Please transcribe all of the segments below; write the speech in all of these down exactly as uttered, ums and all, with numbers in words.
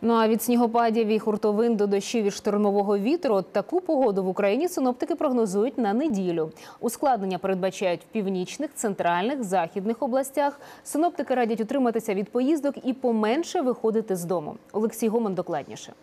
Ну а від снігопадів і хуртовин до дощів і штормового вітру таку погоду в Україні синоптики прогнозують на неділю. Ускладнення передбачають в північних, центральних, західних областях. Синоптики радять утриматися від поїздок і поменше виходити з дому. Олексій Гомон докладніше.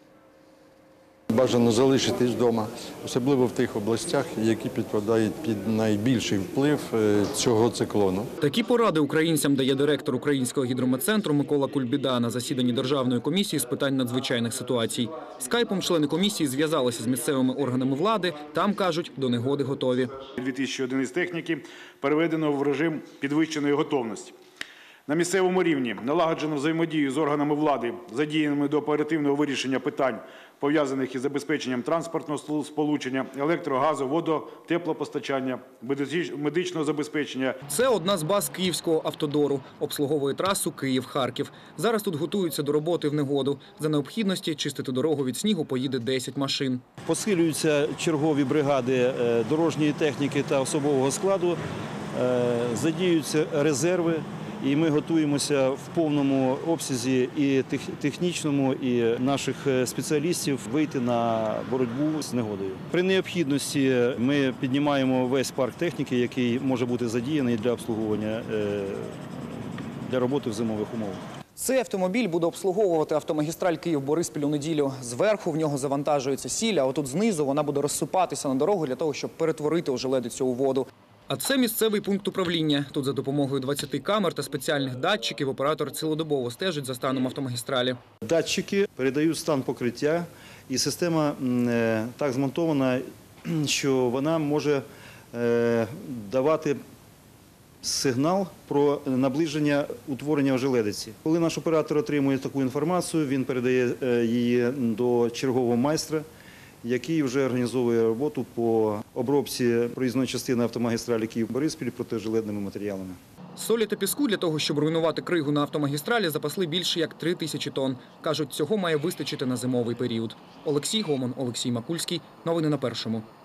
Бажано залишитись вдома, особливо в тих областях, які підпадають під найбільший вплив цього циклону. Такі поради українцям дає директор Українського гідрометцентру Микола Кульбіда на засіданні Державної комісії з питань надзвичайних ситуацій. Скайпом члени комісії зв'язалися з місцевими органами влади. Там, кажуть, до негоди готові. дві тисячі одиниць техніки переведено в режим підвищеної готовності. На місцевому рівні налагоджено взаємодію з органами влади, задіяними до оперативного вирішення питань, пов'язаних із забезпеченням транспортного сполучення, електро-, газу-, водо-, теплопостачання, медичного забезпечення. Це одна з баз Київського автодору. Обслуговує трасу Київ-Харків. Зараз тут готуються до роботи в негоду. За необхідності чистити дорогу від снігу поїде десять машин. Посилюються чергові бригади дорожньої техніки та особового складу, задіюються резерви. І ми готуємося в повному обсязі і технічному, і наших спеціалістів вийти на боротьбу з негодою. При необхідності ми піднімаємо весь парк техніки, який може бути задіяний для обслуговування, для роботи в зимових умовах. Цей автомобіль буде обслуговувати автомагістраль Київ-Бориспіль у неділю. Зверху в нього завантажується сіль, а отут знизу вона буде розсипатися на дорогу для того, щоб перетворити ожеледицю у воду. А це місцевий пункт управління. Тут за допомогою двадцяти камер та спеціальних датчиків оператор цілодобово стежить за станом автомагістралі. Датчики передають стан покриття, і система так змонтована, що вона може давати сигнал про наближення утворення ожеледиці. Коли наш оператор отримує таку інформацію, він передає її до чергового майстра, який вже організовує роботу по обробці проїзної частини автомагістралі Київ-Бориспіль протижеледними матеріалами. Солі та піску для того, щоб руйнувати кригу на автомагістралі, запасли більше як три тисячі тонн. Кажуть, цього має вистачити на зимовий період. Олексій Гомон, Олексій Макульський. Новини на Першому.